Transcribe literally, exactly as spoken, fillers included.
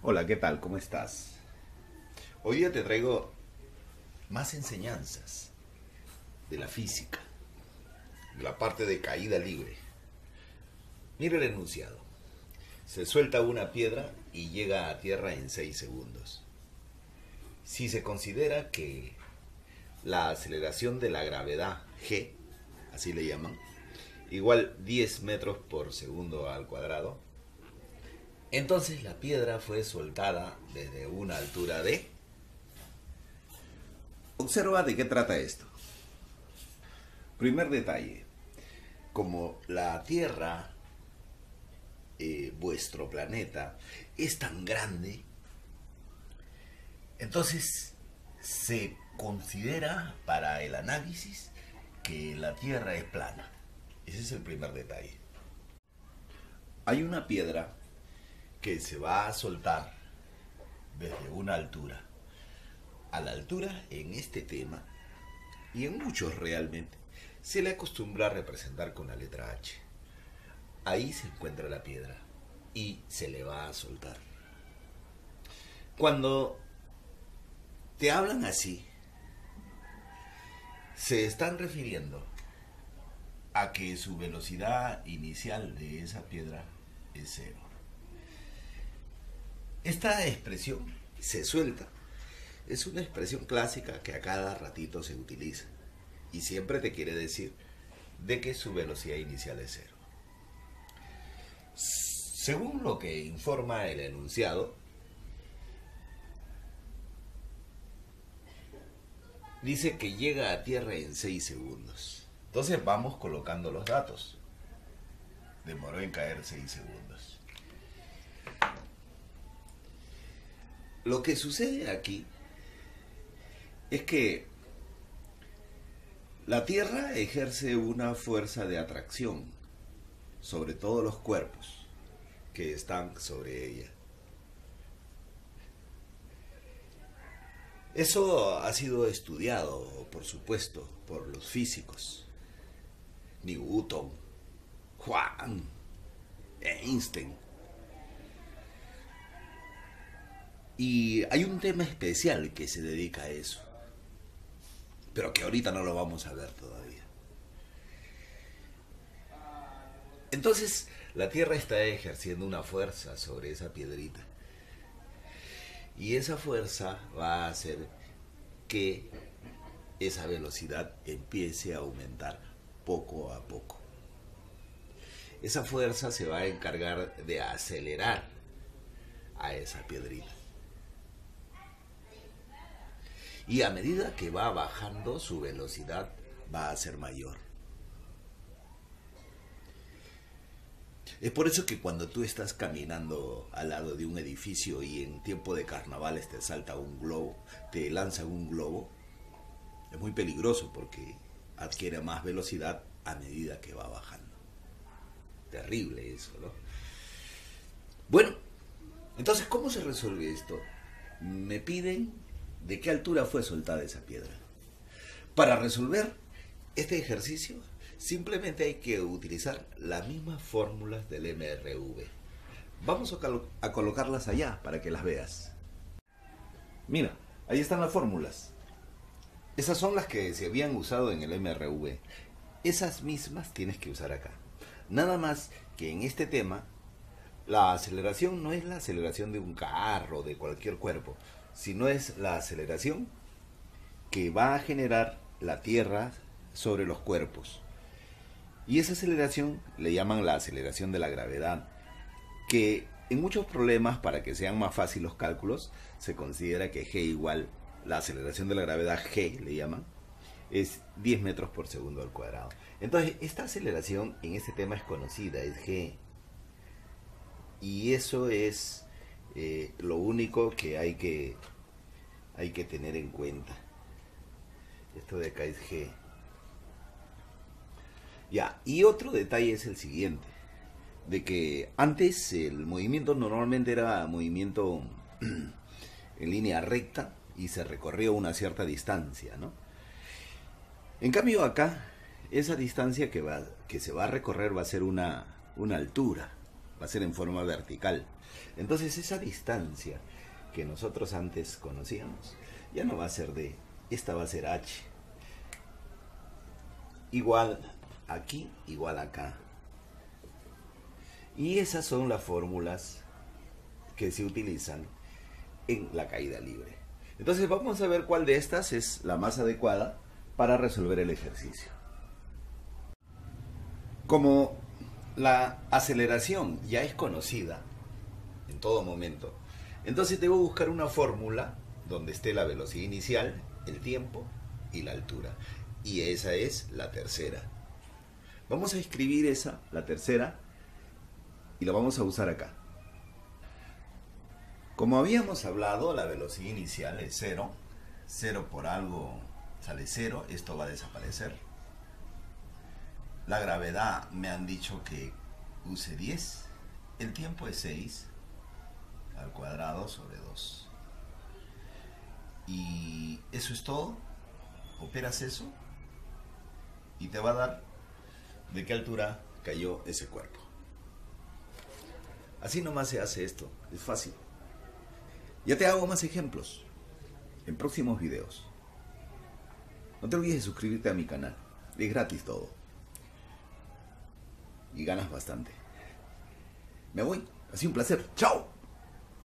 Hola, ¿qué tal? ¿Cómo estás? Hoy día te traigo más enseñanzas de la física, de la parte de caída libre. Mira el enunciado. Se suelta una piedra y llega a tierra en seis segundos. Si se considera que la aceleración de la gravedad G, así le llaman, igual diez metros por segundo al cuadrado, entonces la piedra fue soltada desde una altura de... Observa de qué trata esto. Primer detalle. Como la Tierra, eh, vuestro planeta, es tan grande, entonces se considera para el análisis que la Tierra es plana. Ese es el primer detalle. Hay una piedra que se va a soltar desde una altura. A la altura en este tema, y en muchos realmente, se le acostumbra a representar con la letra H. Ahí se encuentra la piedra y se le va a soltar. Cuando te hablan así, se están refiriendo a que su velocidad inicial de esa piedra es cero. Esta expresión, se suelta, es una expresión clásica que a cada ratito se utiliza y siempre te quiere decir de que su velocidad inicial es cero. Según lo que informa el enunciado, dice que llega a tierra en seis segundos. Entonces vamos colocando los datos. Demoró en caer seis segundos. Lo que sucede aquí es que la Tierra ejerce una fuerza de atracción sobre todos los cuerpos que están sobre ella. Eso ha sido estudiado, por supuesto, por los físicos. Newton, Juan, Einstein. Y hay un tema especial que se dedica a eso, pero que ahorita no lo vamos a ver todavía. Entonces, la Tierra está ejerciendo una fuerza sobre esa piedrita. Y esa fuerza va a hacer que esa velocidad empiece a aumentar poco a poco. Esa fuerza se va a encargar de acelerar a esa piedrita. Y a medida que va bajando, su velocidad va a ser mayor. Es por eso que cuando tú estás caminando al lado de un edificio y en tiempo de carnavales te salta un globo, te lanzan un globo, es muy peligroso porque adquiere más velocidad a medida que va bajando. Terrible eso, ¿no? Bueno, entonces, ¿cómo se resuelve esto? Me piden de qué altura fue soltada esa piedra. Para resolver este ejercicio, simplemente hay que utilizar las mismas fórmulas del M R V. Vamos a, a colocarlas allá para que las veas. Mira, ahí están las fórmulas. Esas son las que se habían usado en el M R V. Esas mismas tienes que usar acá. Nada más que en este tema, la aceleración no es la aceleración de un carro, de cualquier cuerpo, sino es la aceleración que va a generar la Tierra sobre los cuerpos. Y esa aceleración le llaman la aceleración de la gravedad, que en muchos problemas, para que sean más fáciles los cálculos, se considera que G igual, la aceleración de la gravedad G le llaman, es diez metros por segundo al cuadrado. Entonces, esta aceleración en este tema es conocida, es G. Y eso es eh, lo único que hay que, hay que tener en cuenta. Esto de acá es G. Ya, y otro detalle es el siguiente, de que antes el movimiento normalmente era movimiento en línea recta y se recorría una cierta distancia, ¿no? En cambio acá, esa distancia que, va, que se va a recorrer va a ser una, una altura, va a ser en forma vertical. Entonces esa distancia que nosotros antes conocíamos ya no va a ser D, esta va a ser H. Igual aquí, igual acá. Y esas son las fórmulas que se utilizan en la caída libre. Entonces vamos a ver cuál de estas es la más adecuada para resolver el ejercicio. Como la aceleración ya es conocida en todo momento, entonces debo buscar una fórmula donde esté la velocidad inicial, el tiempo y la altura. Y esa es la tercera. Vamos a escribir esa, la tercera, y la vamos a usar acá. Como habíamos hablado, la velocidad inicial es cero. cero por algo sale cero, esto va a desaparecer. La gravedad me han dicho que use diez. El tiempo es seis al cuadrado sobre dos. Y eso es todo. Operas eso y te va a dar de qué altura cayó ese cuerpo. Así nomás se hace esto, es fácil. Ya te hago más ejemplos en próximos videos. No te olvides de suscribirte a mi canal, es gratis todo. Y ganas bastante. Me voy, ha sido un placer, chao.